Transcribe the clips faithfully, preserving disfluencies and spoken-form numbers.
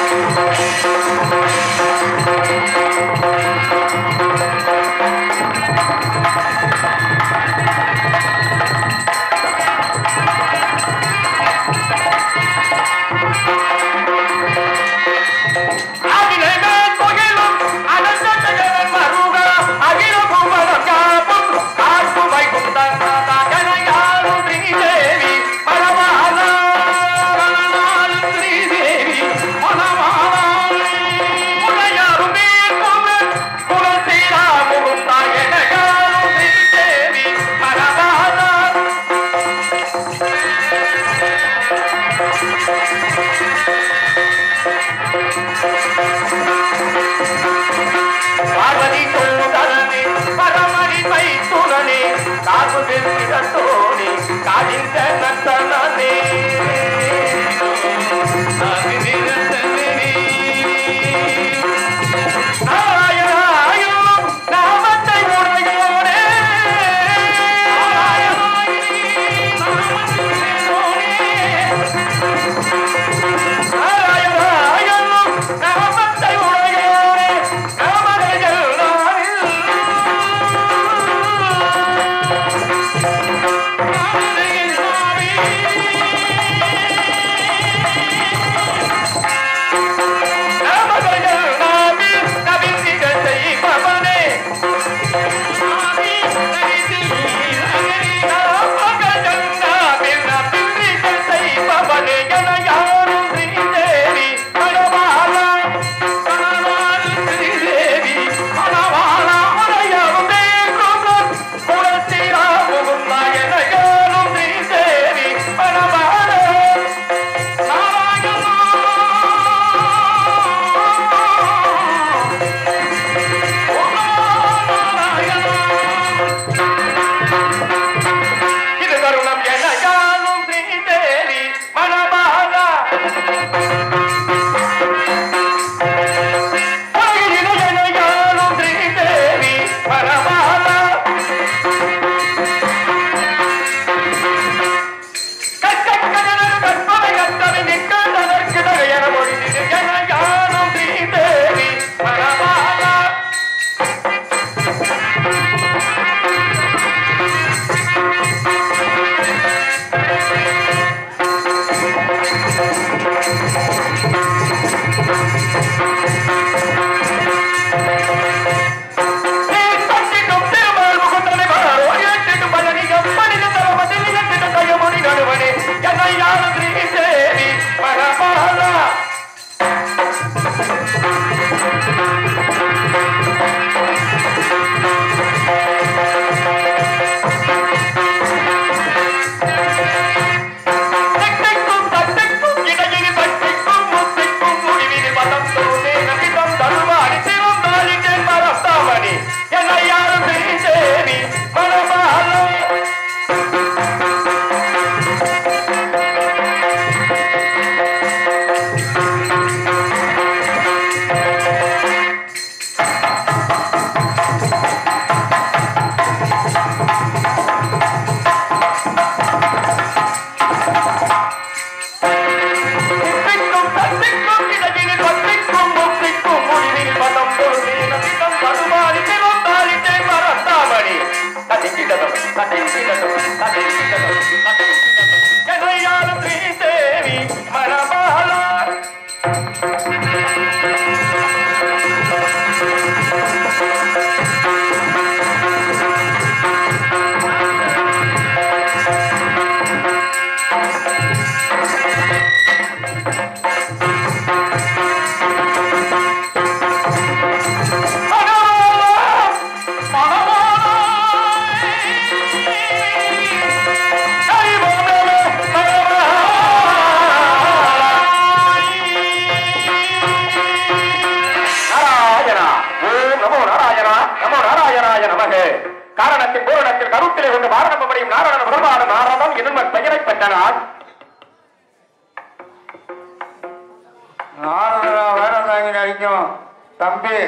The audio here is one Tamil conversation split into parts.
தம்பி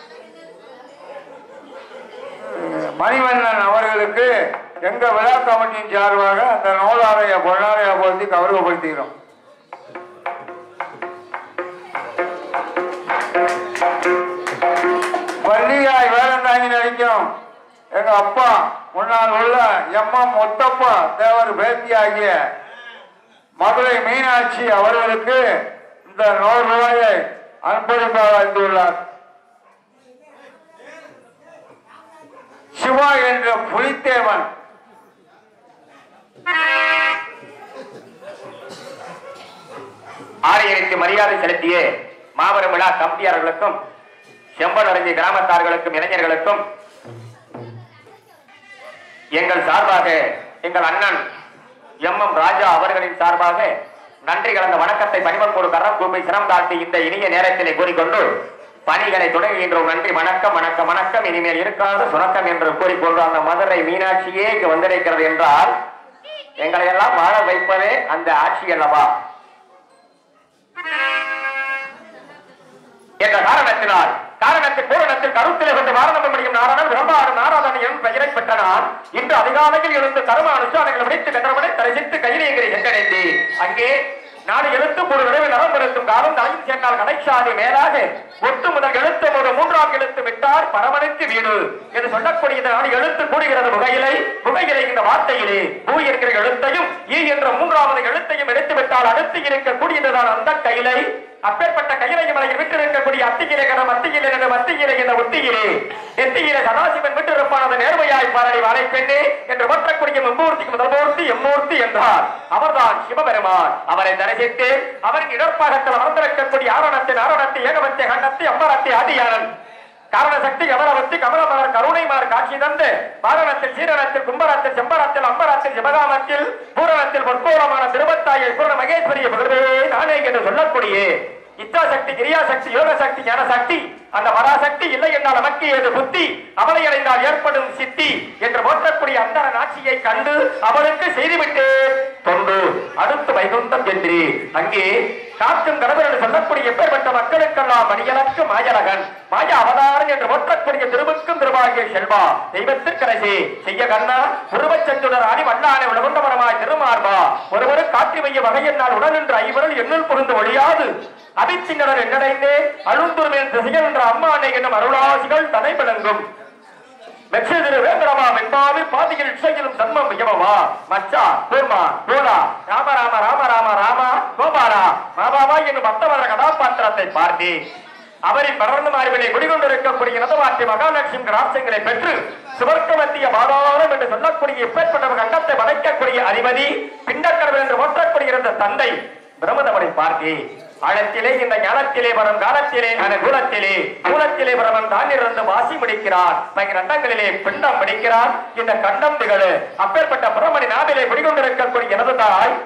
மணிவண்ணன் அவர்களுக்கு எங்க விழா கமிட்டியின் சார்பாக அந்த நூலாலய பொன்னாலய பகுதி கௌரவப்படுத்துகிறோம். அப்பா முன்னால் உள்ள எம் எம் முத்தப்பா தேவர் பேத்தியாகிய மதுரை மீனாட்சி அவர்களுக்கு இந்த நூறு ரூபாயை அன்பளிப்பாக அளித்துள்ளார். சிவா என்ற புலித்தேவன் ஆலயத்திற்கு மரியாதை செலுத்திய மாபெரும் விழா கமிட்டியாளர்களுக்கும் செம்பனரஞ்சி கிராமத்தார்களுக்கும் இளைஞர்களுக்கும் எங்கள் சார்பாக எங்கள் அண்ணன் எம் எம் ராஜா அவர்களின் சார்பாக நன்றி கலந்த வணக்கத்தை பணிமன்போடு கரம் கூப்பை சிரம் தாழ்த்தி இந்த இனிய நேரத்திலே கூறிக்கொண்டு பணிகளை தொடங்குகின்றோம். நன்றி, வணக்கம் வணக்கம் வணக்கம். இனிமேல் இருக்காது சுணக்கம் என்று கூறிக்கொண்டு அந்த மதுரை மீனாட்சியே இங்கு வந்திருக்கிறது என்றால் எங்களை எல்லாம் வாழ வைப்பதே அந்த ஆட்சி அல்லவா என்ற காரணத்தினால் காரணத்தில் பூரணத்தில் கருத்திலே கொண்டு வாரணம் முடியும் நாரணன் பிரம்மாறு நாராதன் எனும் பெயரை பெற்ற நான் இன்று அதிகாலையில் எழுந்து கர்ம அனுஷ்டானங்களை முடித்து கண்டவனை தரிசித்து கையிலேங்கிற எங்கடைந்து அங்கே நாடு எழுத்து ஒரு விரைவில் நரம்பெடுத்தும் காலம் தலையும் சேர்ந்தால் கடைசாதி மேலாக ஒட்டு முதல் எழுத்து ஒரு மூன்றாம் எழுத்து விட்டார் பரமனுக்கு வீடு என்று சொல்லக்கூடிய நாடு எழுத்து கூடுகிறது முகையிலை முகையிலை இந்த வார்த்தையிலே பூ என்கிற எழுத்தையும் ஈ என்ற மூன்றாவது எழுத்தையும் எடுத்து விட்டால் அடுத்து இருக்கக்கூடியதுதான் அந்த கையிலை. அப்பேற்பட்ட கையிலையும் மலையில் விட்டு இருக்கக்கூடிய அத்தியிலே கடம் அத்தியிலே என்ற மத்தியிலே என்ற ஒத்தியிலே எத்தியிலே சதாசிவன் விட்டு இருப்பானது நேர்மையாய் பாரடி வாழை பெண்ணே என்று மற்றக்கூடிய மும்மூர்த்திக்கு முதல்மூர்த்தி எம்மூர்த்தி என்றார். அவர்தான் சிவபெருமான். அவரை தரிசித்து அவரின் இடர்பாகத்தில் அமர்ந்திருக்கக்கூடிய ஆரணத்தின் ஆரணத்தை ஏகவத்தை கண்டத்தை அம்பரத்தை ஆதியானன் காரணசக்தி கமலவத்தி கமலமலர் கருணைமார் காட்சி தந்து பாரணத்தில் சீரணத்தில் கும்பரத்தில் செம்பரத்தில் அம்பரத்தில் சிவகாமத்தில் பூரணத்தில் பொற்கோலமான திருவத்தாயை பூர்ண மகேஸ்வரிய புகழே நானே என்று சொல்லக்கூடிய இச்சாசக்தி கிரியாசக்தி யோகசக்தி ஞானசக்தி அந்த பராசக்தி இல்லை என்றால் நமக்கு ஏது புத்தி அவளை அடைந்தால் ஏற்படும் சித்தி என்று போற்றக்கூடிய அந்த ஆட்சியை கண்டு அவளுக்கு செய்துவிட்டு தொண்டு அடுத்து வைகுந்தம் என்று அங்கே காற்றும் கடவுள் என்று சொல்லக்கூடிய எப்பேற்பட்ட மக்களுக்கெல்லாம் மணியலக்கு மாயலகன் மாய அவதாரம் என்று போற்றக்கூடிய திருவுக்கும் திருவாகிய செல்வா தெய்வத்திற்கரசே செய்ய கண்ணா உருவச்சென்றுடர் ஆடி வல்லானை உலகுண்டவரமாய் திருமார்பா ஒருவரு காற்றி வைய வகையினால் உடல் என்று ஐவரல் எண்ணில் புரிந்து ஒழியாது அபிச்சின்னவர் என்னடைந்தே அழுந்துருமேன் திசைகள் என்ற அம்மானை என்னும் அருளாசிகள் தனை விளங்கும் மெச்சிரு வேந்தரமா வெண்பாவி பாதியில் இசையிலும் சன்மம் வியவமா மச்சா கூர்மா கோலா ராம ராம ராம ராம ராமா கோபாலா மாபாபா என்னும் பக்தவர கதாபாத்திரத்தை பார்த்து அவரின் படர்ந்து மாறிவிலை குடிகொண்டிருக்கக்கூடிய நதவாட்டி மகாலட்சுமி ராசங்களை பெற்று சுவர்க்கமத்திய பாதாளம் என்று சொல்லக்கூடிய இப்பேற்பட்ட கண்டத்தை வளைக்கக்கூடிய அதிபதி பிண்டக்கடவுள் என்று போற்றக்கூடிய இருந்த தந்தை பிரமதமனை பார்த்து ஆழத்திலே இந்த ஞானத்திலே வரும் காலத்திலே அந்த கூலத்திலே கூலத்திலே வரவன் தான் இருந்து வாசி முடிக்கிறான் கண்டங்களிலே பிண்டம் பிடிக்கிறான் இந்த கண்டம் திகழு அப்பேற்பட்ட பிரமணி நாவிலே குடிகொண்டிருக்கக்கூடிய எனது தாய்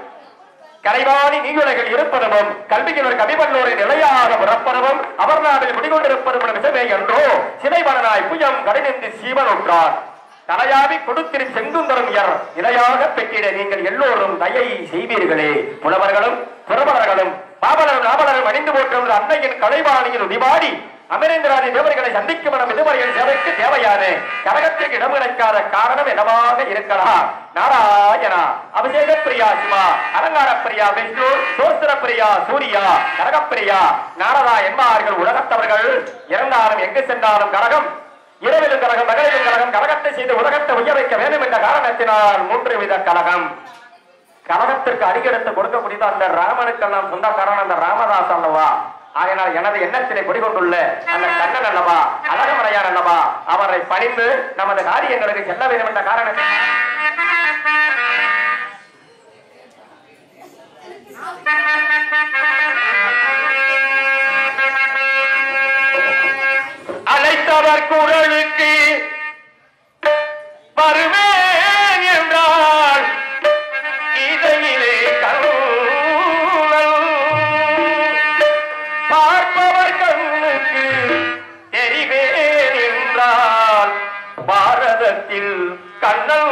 கலைவாணி நீயுலகில் இருப்பதும் கல்வியினர் கவிவல்லோரை நிலையாக புறப்படவும் அவர் நாவில் குடிகொண்டிருப்பதும் விஷமே என்றோ சிலைவனாய் புயம் கடினிந்து சீவன் உற்றார் தலையாவி கொடுத்திரும் செங்குந்தரும் யார் இலையாக பெற்றிட நீங்கள் எல்லோரும் தயை செய்வீர்களே. புலவர்களும் புறவலர்களும் பாவலரும் நாவலரும் அணிந்து போன்ற அன்னையின் கலைவாணியில் உதிவாடி அமரேந்திராதி தேவர்களை சந்திக்கும் மனம் இதுவரையில் சேவைக்கு தேவையான கரகத்திற்கு இடம் கிடைக்காத காரணம் என்னவாக இருக்கலாம். நாராயணா அபிஷேக பிரியா சிவா அலங்கார பிரியா விஷ்ணு சோஸ்திர பிரியா சூரியா கரகப்பிரியா நாரதா என்பார்கள். உலகத்தவர்கள் இறந்தாலும் எங்கு சென்றாலும் கரகம் இரவிலும் கழகம் மகளிரும் கழகம் கழகத்தை செய்து உலகத்தை உயர வைக்க வேண்டும் என்ற காரணத்தினால் மூன்று வித கழகம் கழகத்திற்கு அடிக்கெடுத்து கொடுக்கக்கூடியது அந்த ராமனுக்கெல்லாம் சொந்தக்காரன் அந்த ராமதாஸ் அல்லவா. ஆகையினால் எனது எண்ணத்திலே குடிகொண்டுள்ள அந்த கண்ணன் அல்லவா அழகமறையார் அல்லவா அவரை பணிந்து நமது காரியங்களுக்கு செல்ல வேண்டும் என்ற காரணத்தை அழைத்தவர் குரலுக்கு வருவேன் என்றால் இதையிலே கண்ணல் பார்ப்பவர் கண்ணுக்கு தெரிவேன் என்றால் பாரதத்தில் கண்ணல்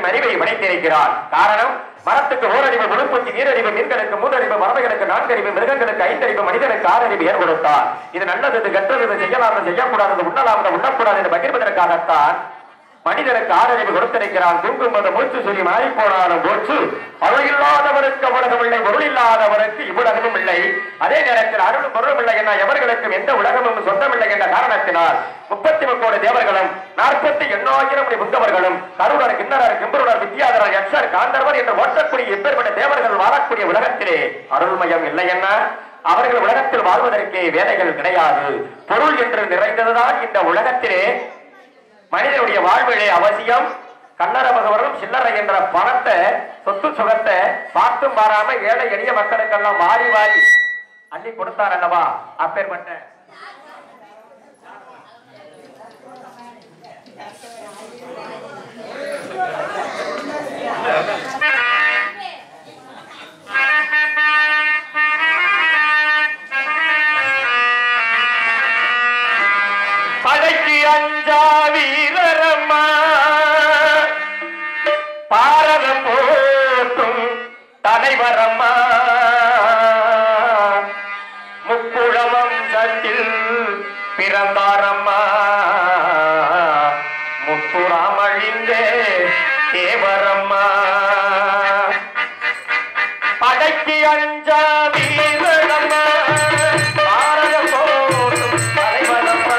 அறிவையும் அறிவை படைத்திருக்கிறார். காரணம், மரத்துக்கு ஓரறிவு, முழுப்பூச்சி நீரறிவு, மீன்களுக்கு மூன்றறிவு, பறவைகளுக்கு நான்கறிவு, மிருகங்களுக்கு ஐந்தறிவு, மனிதனுக்கு ஆறறிவு ஏற் கொடுத்தார். இது நல்லது, இது கெட்டது, இது செய்யலாம், செய்யக்கூடாது, உண்ணலாம், உண்ணக்கூடாது என்று பகிர்வதற்காகத்தான் மனிதனுக்கு ஆறறிவு கொடுத்திருக்கிறான். தூங்கும் போது மூச்சு சொல்லி மாறி போனாலும் போச்சு. அருள் இல்லாதவருக்கு உலகம் இல்லை, பொருள் இல்லாதவருக்கு இவ்வுலகமும் இல்லை. அதே நேரத்தில் அருள் பொருளும் இல்லை என எவர்களுக்கும் எந்த உலகமும் சொந்தமில்லை என்ற காரணத்தினால் முப்பத்தி முக்கோடி தேவர்களும் நாற்பத்தி எண்ணாயிரம் புத்தவர்களும் கருடர், கிண்ணறர், கிம்பருடர், வித்யாதரர், யக்ஷர், காந்தர்வர் என்று ஓட்டக்கூடிய எப்பேற்பட்ட தேவர்கள் வாழக்கூடிய உலகத்திலே அருள்மயம் இல்லை என்ன? அவர்கள் உலகத்தில் வாழ்வதற்கே வேலைகள் கிடையாது. பொருள் என்று நிறைந்ததுதான் இந்த உலகத்திலே மனிதனுடைய வாழ்விலே அவசியம். கண்ணர பகவரும் சில்லறை என்ற பணத்தை, சொத்து சுகத்தை பார்த்தும் பாராம ஏழை எளிய மக்களுக்கெல்லாம் வாரி வாரி அள்ளி கொடுத்தார் அல்லவா? அப்பேற்பட்ட படைக்கு அஞ்சா வீரரம்மா, பாரதம் போட்டும் தலைவரம்மா, முக்குழவம் சத்தில் பிறந்தாரம்மா, முத்துராமழிந்தே தேவரம்மா. படைக்கு அஞ்சா வீரரம்மா, பாரதம் போட்டும் தலைவரம்மா,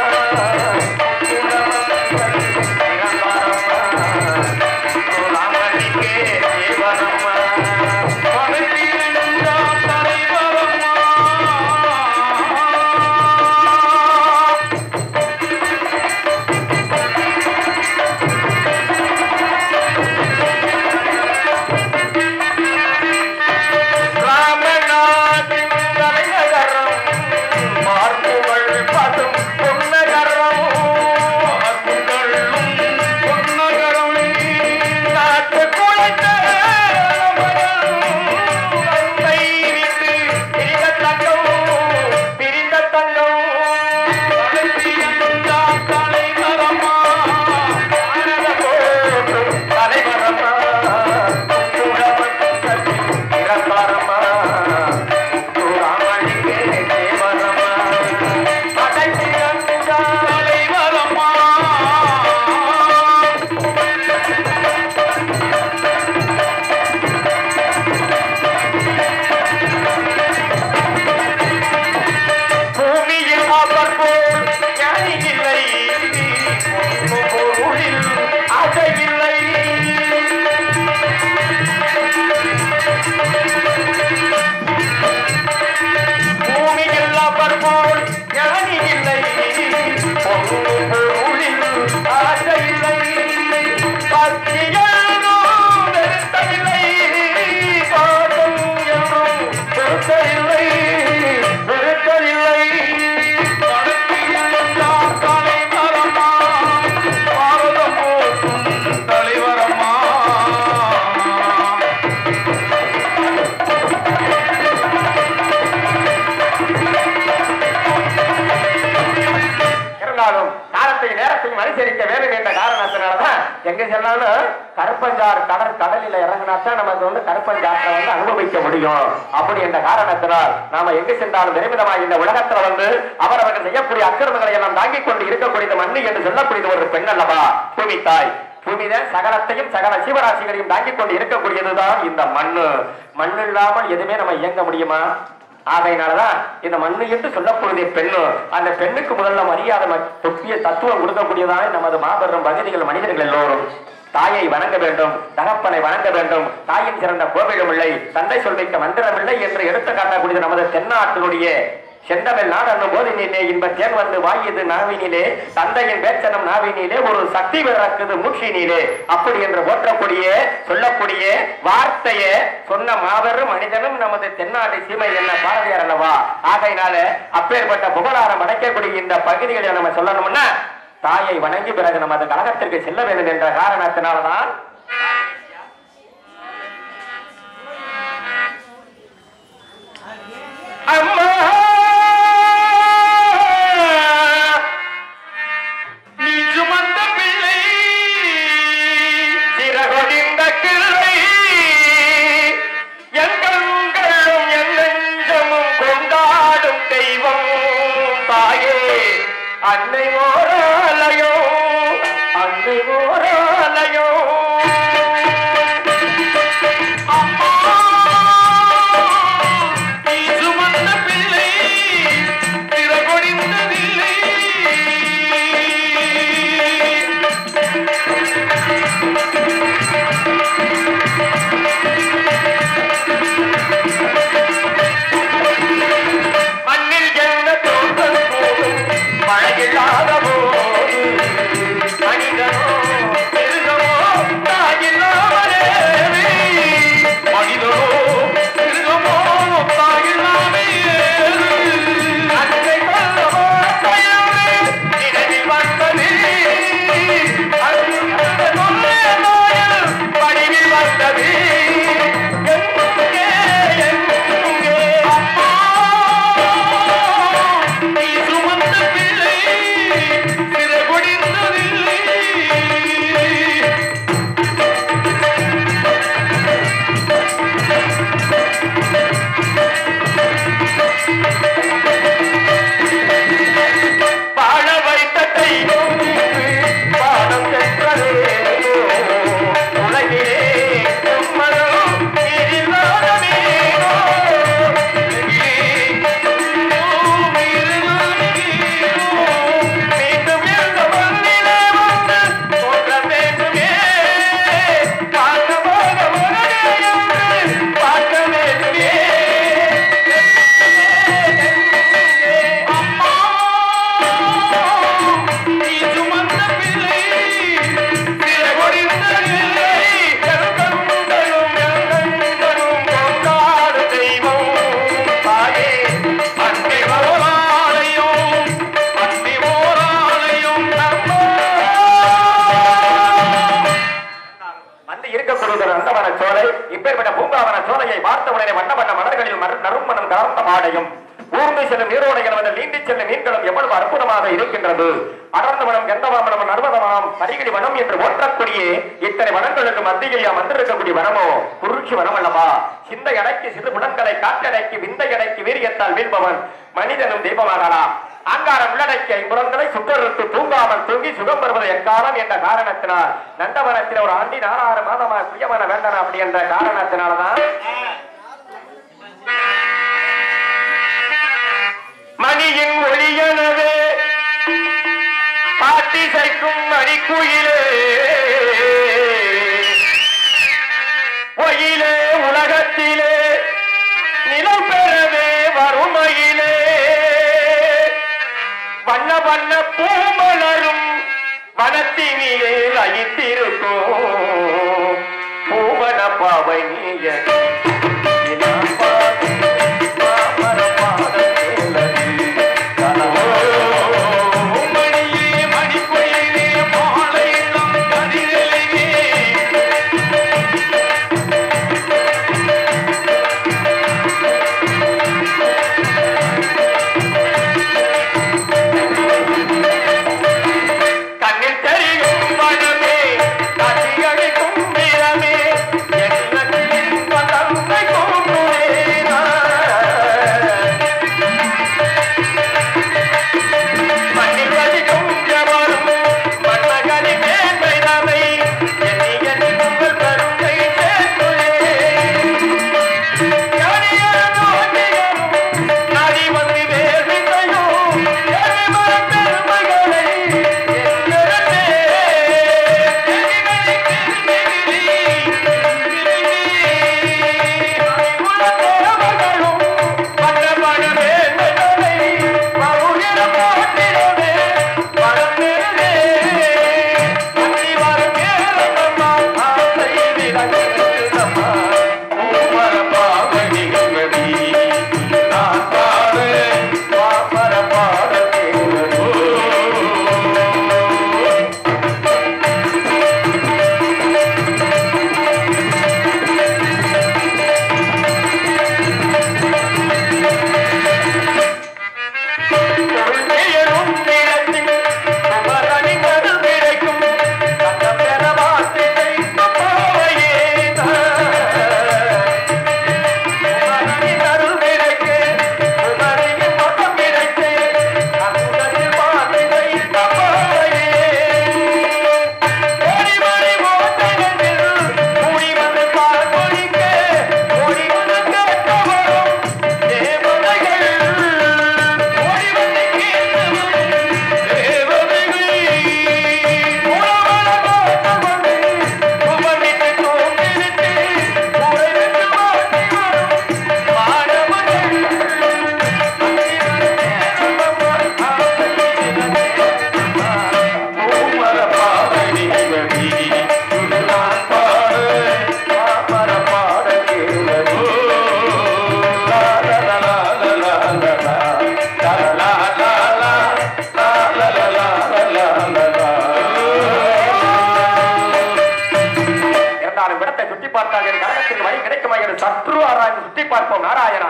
கருப்பஞ்சாறு கடல் கடலில் இறங்கினாத்தான் நமக்கு வந்து கருப்பஞ்சாற்றை வந்து அனுபவிக்க முடியும். அப்படி என்ற காரணத்தினால் நாம எங்கு சென்றாலும் நிரமிதமாக இந்த உலகத்துல வந்து அவரவர்கள் செய்யக்கூடிய அக்கிரமங்களை எல்லாம் தாங்கிக் கொண்டு இருக்கக்கூடியது மண்ணு என்று சொல்லக்கூடியது ஒரு பெண் அல்லவா பூமி தாய். பூமிதான் சகலத்தையும் சகல சீவராசிகளையும் தாங்கிக் கொண்டு இருக்கக்கூடியதுதான் இந்த மண்ணு. மண் இல்லாமல் எதுவுமே நம்ம இயங்க முடியுமா? ஆகையினாலதான் இந்த மண்ணு என்று சொல்லக்கூடிய பெண்ணு, அந்த பெண்ணுக்கு முதல்ல மரியாதை தொப்பிய தத்துவம் கொடுக்கக்கூடியதான நமது மாபெரும் பகுதிகள் மனிதர்கள் எல்லோரும் தாயை வணங்க வேண்டும், தகப்பனை வணங்க வேண்டும். தாயின் சிறந்த கோவிலும் இல்லை, தந்தை சொல்மிக்க மந்திரம் இல்லை என்று எடுத்து காட்டக்கூடியது நமது தென்னாட்டினுடைய செந்தமிழ் நாடு போதினிலே இன்ப தேன் வந்து வாயுது நாவினிலே, தந்தையின் வேச்சனம் நாவினிலே, ஒரு சக்தி பிறக்குது மூச்சினிலே. அப்படி என்று போற்றக்கூடிய சொல்லக்கூடிய வார்த்தையை சொன்ன மாபெரும் மனிதனும் நமது தென்னாடு சீமை என்ன பாரதியார் அல்லவா? ஆகையினால அப்பேற்பட்ட புகழாரம் அடைக்கக்கூடிய இந்த பகுதிகளை நம்ம சொல்லணும்னா தாயை வணங்கி பிறகு நமது கழகத்திற்கு செல்ல வேண்டும் என்ற காரணத்தினால்தான் அம்மா நீ சுமந்த பிள்ளை சிறகொடிந்த அன்னை ஓராலயோ அன்னை ஓராலயோ ஊர்ந்து செல்லும் நீரோடைகள் வந்து நீண்டி செல்லும் மீன்களும் எவ்வளவு அற்புதமாக இருக்கின்றது. அடர்ந்த வனம், கந்தவாமனம், நர்மதவனம், பரிகிரி வனம் என்று ஓட்டக்கூடிய இத்தனை வனங்களுக்கு மத்தியில் வந்திருக்கக்கூடிய வனமோ குருட்சி வனம் அல்லவா? சிந்தை அடக்கி சிறு புலன்களை காற்றடக்கி விந்தை அடக்கி வீரியத்தால் வீழ்பவன் மனிதனும் தெய்வமாகலாம். அங்காரம் உள்ளடக்கிய ஐம்புறங்களை சுற்றறுத்து தூங்காமல் தூங்கி சுகம் பெறுவது எக்காலம் என்ற காரணத்தினால் நந்தவனத்தில் ஒரு ஆண்டி நாலாறு மாதமா சுயமான வேண்டன அப்படி என்ற காரணத்தினால்தான் மணியின் ஒளியனவே பாட்டிசைக்கும் மணிக்குயிலே ஒயிலே உலகத்திலே நிலம் பெறவே வறுமையிலே வண்ண வண்ண பூமலரும் வனத்தினிலே லயித்திருக்கும் பூவன பவனிய What? ஆராய்ந்து சுற்றி பார்ப்போம் நாராயணா.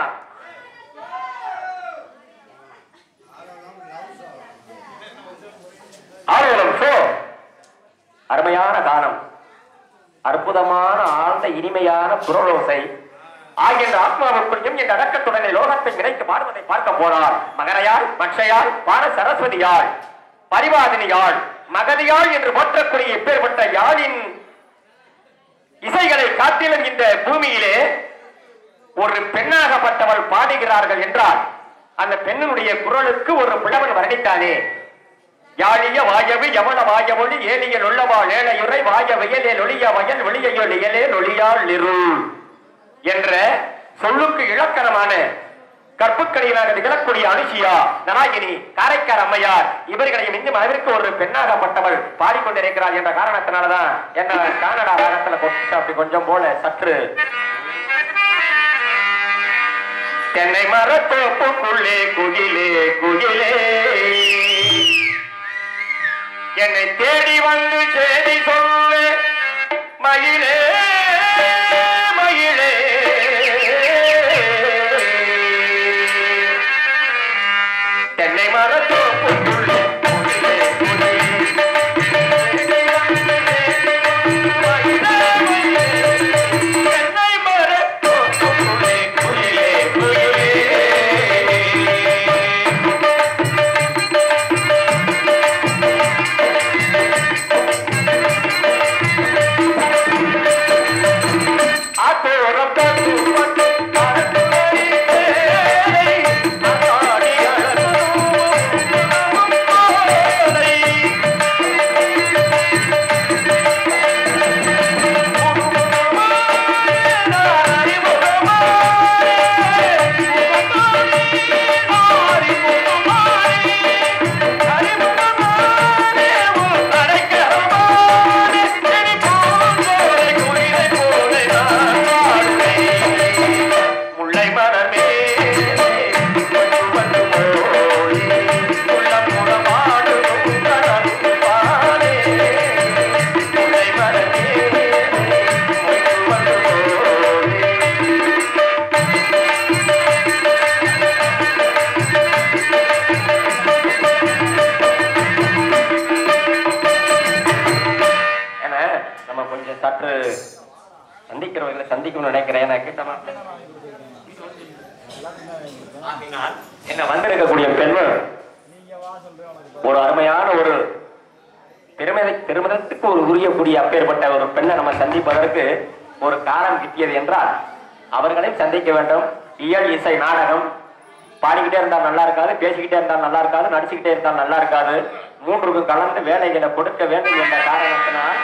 அருமையான கானம், அற்புதமான ஆழ்ந்த இனிமையான குரலோசை ஆகின்ற ஆத்மாவுக்குள்ளும் இந்த அடக்கத்துடனே லோகத்தை இணைத்து பாடுவதை பார்க்க போனார். மகரையாள், மற்றையாள், பாட சரஸ்வதியாள், பரிவாதினியாள், மகதியாள் என்று போற்றக்கூடிய இப்பேற்பட்ட யாழின் இசைகளை காட்டிலும் இந்த பூமியிலே ஒரு பெண்ணாகப்பட்டவள் பாடுகிறார்கள் என்றால் அந்த பெண்ணினுடைய குரலுக்கு ஒரு புலவன் வர்ணித்தானே. யாழிய வாயவு எவன வாயவொளி ஏலிய நொல்லவா ஏழையுறை வாய வயலே நொழிய வயல் ஒளியையொல் இயலே நொழியாள் நிறு என்ற சொல்லுக்கு இலக்கணமான கற்புக்கடிகளாக திகழக்கூடிய அனுஷியா, நாராயணி, காரைக்கார் அம்மையார் இவர்களையும் இன்னும் அளவிற்கு ஒரு பெண்ணாகப்பட்டவள் பாடிக்கொண்டிருக்கிறார் என்ற காரணத்தினாலதான் என்ன கனடா ராகத்துல அப்படி கொஞ்சம் போல சற்று தென்னை மரத்தோப்புக்குள்ளே குயிலே குயிலே என்னை தேடி வந்து செய்தி சொல்லு மயிலே மயிலே தென்னை மரத்தோப்புக்குள்ளே குயிலே குயிலே தென்னை மரத்தோப்புக்குள்ளே குயிலே குயிலே சந்திக்கணும்னு நினைக்கிறேன். என்ன வந்திருக்கக்கூடிய பெண்கள் ஒரு அருமையான ஒரு பெருமித பெருமிதத்துக்கு ஒரு உரியக்கூடிய அப்பேற்பட்ட ஒரு பெண்ணை நம்ம சந்திப்பதற்கு ஒரு காலம் கிட்டியது என்றால் அவர்களை சந்திக்க வேண்டும். இயல் இசை நாடகம் பாடிக்கிட்டே இருந்தால் நல்லா இருக்காது, பேசிக்கிட்டே இருந்தால் நல்லா இருக்காது, நடிச்சுக்கிட்டே இருந்தால் நல்லா இருக்காது. மூன்றுக்கும் கலந்து வேலைகளை கொடுக்க வேண்டும் என்ற காரணத்தினால்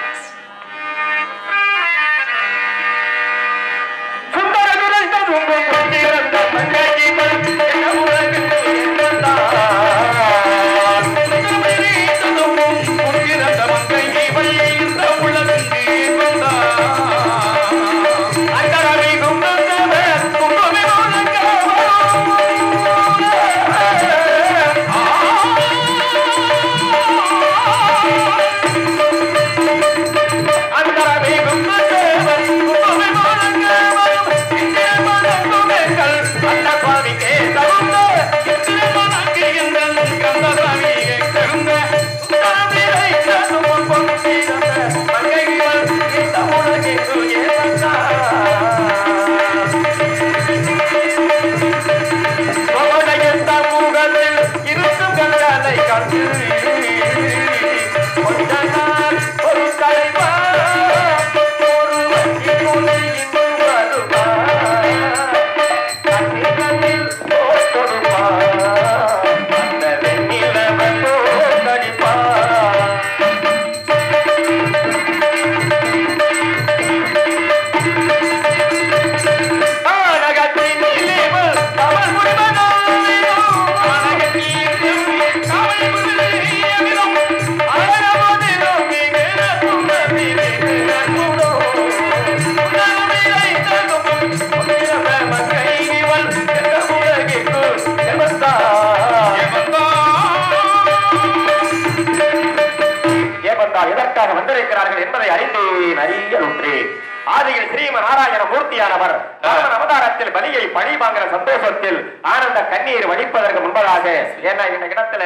எதற்காக வந்திருக்கிறார்கள் என்பதை அறிந்து அறிய ஒன்றே ஆதியில் ஸ்ரீம நாராயண மூர்த்தியானவர் அவதாரத்தில் பலியை பழி வாங்குற சந்தோஷத்தில் ஆனந்த கண்ணீர் வடிப்பதற்கு முன்பதாக ஏன்னா இந்த இடத்துல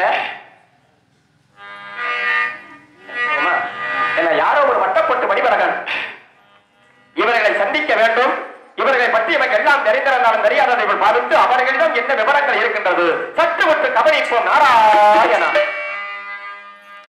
யாரோ ஒரு வட்டப்பட்டு மணிவரகன் இவர்களை சந்திக்க வேண்டும். இவர்களை பற்றி நமக்கு எல்லாம் தெரிந்திருந்தாலும் தெரியாததை பார்த்து அவர்களிடம் என்ன விவரங்கள் இருக்கின்றது சற்று விட்டு கவனிப்போம். நாராயணா